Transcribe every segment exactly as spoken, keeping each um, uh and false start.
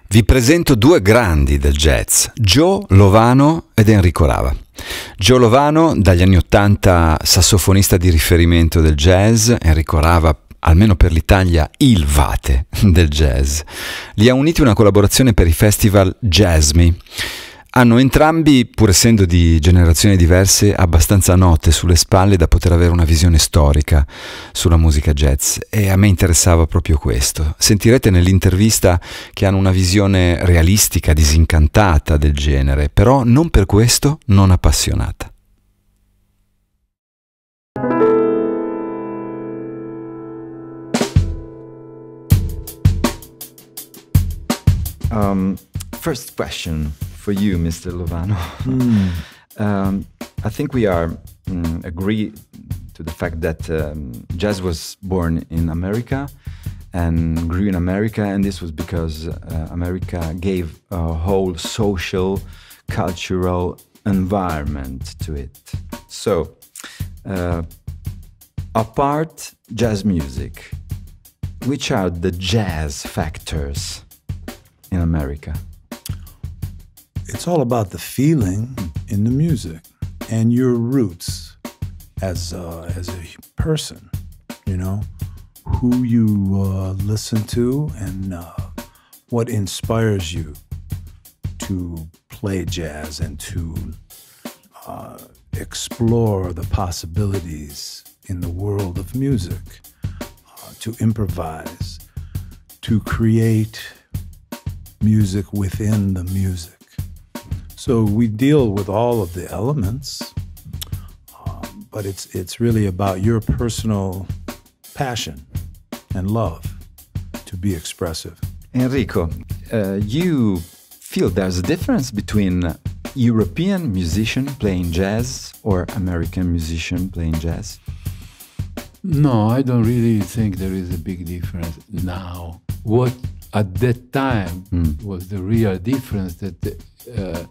Vi presento due grandi del jazz, Joe Lovano ed Enrico Rava. Joe Lovano, dagli anni ottanta sassofonista di riferimento del jazz, Enrico Rava, almeno per l'Italia, il vate del jazz. Li ha uniti una collaborazione per i festival Jazzme. Hanno entrambi, pur essendo di generazioni diverse, abbastanza note sulle spalle da poter avere una visione storica sulla musica jazz, e a me interessava proprio questo. Sentirete nell'intervista che hanno una visione realistica, disincantata del genere, però non per questo non appassionata. Um, first question for you, Mister Lovano. Mm. um, I think we are um, agree to the fact that um, jazz was born in America and grew in America, and this was because uh, America gave a whole social, cultural environment to it. So, uh, apart jazz music, which are the jazz factors in America? It's all about the feeling in the music and your roots as uh, as a person, you know, who you uh, listen to and uh, what inspires you to play jazz and to uh, explore the possibilities in the world of music, uh, to improvise, to create music within the music. So we deal with all of the elements, um, but it's it's really about your personal passion and love to be expressive. Enrico, uh, you feel there's a difference between European musician playing jazz or American musician playing jazz? No, I don't really think there is a big difference now. What at that time mm. was the real difference, that the, uh,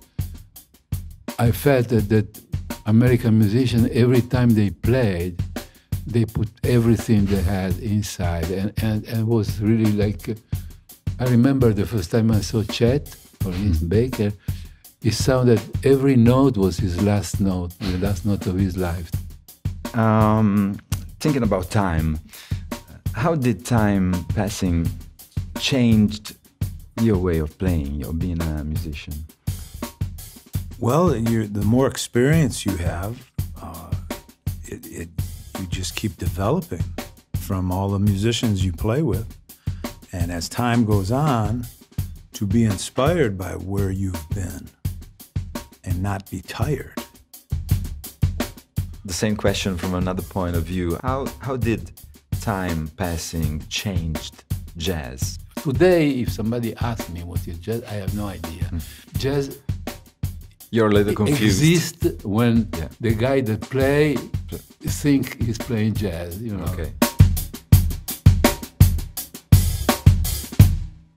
I felt that, that American musicians, every time they played, they put everything they had inside, and, and, and it was really like, uh, I remember the first time I saw Chet, or his Baker, it sounded, every note was his last note, the last note of his life. Um, thinking about time, how did time passing changed your way of playing, or being a musician? Well, you're, the more experience you have, uh, it, it, you just keep developing from all the musicians you play with. And as time goes on, to be inspired by where you've been and not be tired. The same question from another point of view. How, how did time passing changed jazz? Today, if somebody asks me what is jazz, I have no idea. Mm. Jazz You're a little confused. exists when yeah. the guy that play think he's playing jazz, you know. Okay.